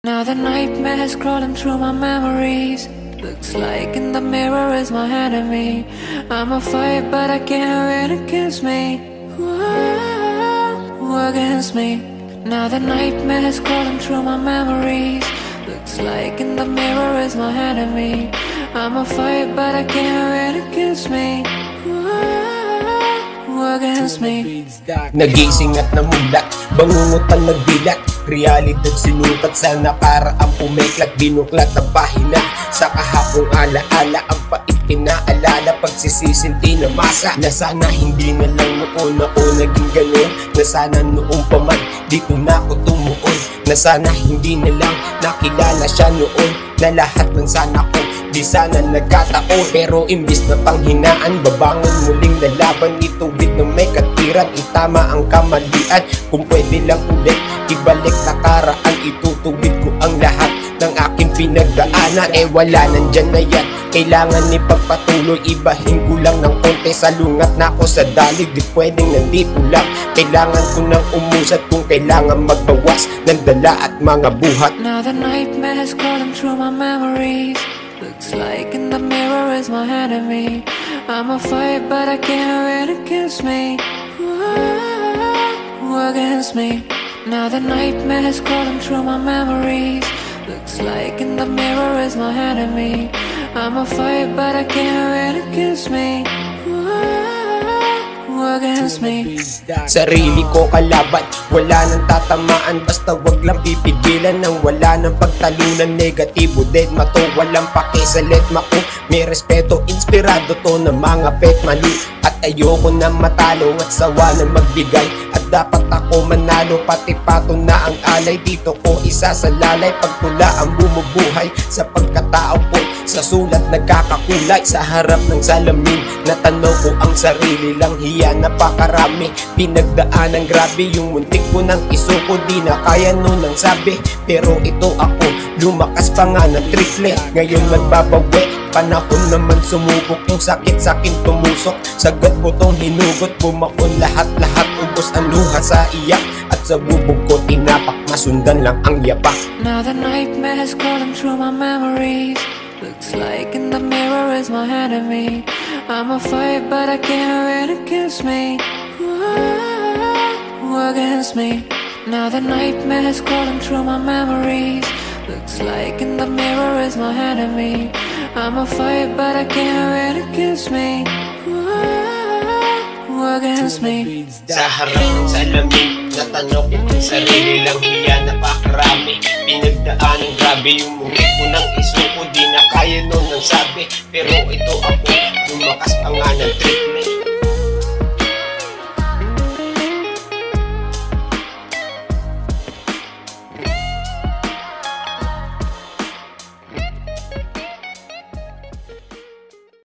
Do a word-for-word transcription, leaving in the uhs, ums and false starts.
Now the nightmares crawling through my memories. Looks like in the mirror is my enemy. I'm a fight but I can't win against me. Whoa, against me. Now the nightmares crawling through my memories. Looks like in the mirror is my enemy. I'm a fight but I can't win against me. Whoa, against me. Nagising at namulat, bangungutang nagbilat. Realidad sinukat, sana para ang pumeklat. Binuklat ang pahina sa kahapong alaala. Ang pait pinaalala, pagsisisinti na masa. Na sana hindi na lang noon ako naging ganun. Na sana noong pa man dito na ako tumuon. Na sana hindi na lang nakilala siya noon. Na lahat ng sana ko di sana nagkataon. Pero imbis na panghinaan, babangon muling lalaban. Ituwid na may katiran, itama ang kamalian. Kung pwede lang ulit, ibalik nakaraan. Itutuwid ko ang lahat ng aking pinagdaanan. Eh wala nandyan na yan, kailangan ipagpatuloy. Ibahin ko lang ng konti, salungat na ako sa dalig. Di pwedeng nandito lang, kailangan ko nang umusat. Kung kailangan magbawas ng dala at mga buhat. Now the nightmares crawling through my memories. Looks like in the mirror is my enemy. I'm a fight but I can't win against me. Whoa, against me. Now the nightmares crawling through my memories. Looks like in the mirror is my enemy. I'm a fight but I can't win against me. Whoa, against me. Sarili ko kalaban, wala nang tatamaan. Basta wag lang pipigilan nang wala nang pagtalunan. Negatibo din mato, walang pakisalit mako. May respeto, inspirado to ng mga pet mali. At ayoko na matalo at sawa na magbigay. At dapat ako manalo, pati pato na ang alay. Dito ko isasalalay, pagtula ang bumubuhay. Sa pagkatao ko, sa sulat nagkakakulay. Sa harap ng salamin, natanaw ko ang sarili lang. Hiya napakarami, pinagdaan ng grabe. Yung muntik ko ng isuko, di na kaya nun ang sabi. Pero ito ako, lumakas pa nga ng triple. Ngayon magbabawi, panahon naman sumubok. Yung sakit sakin tumusok, sagat ko tong hinugot. Bumakon lahat-lahat, ubos ang luha sa iyak. At sa bubog ko tinapak, masundan lang ang yapak. Now the nightmares crawling through my memories. Looks like in the mirror is my enemy. I'm a fight but I can't win against me. Whoa, against me. Now the nightmares crawling through my memories. Looks like in the mirror is my enemy. I'm a fight but I can't win against me. Whoa, against me. Sa harap ng salamin, natanong ko ang sarili lang. Hiya napakarami, pinagdaan ng grabe. Yung mulit ko ng isuko, di na kaya nun ang sabi. Pero ito ako, lumakas pa nga ng triple.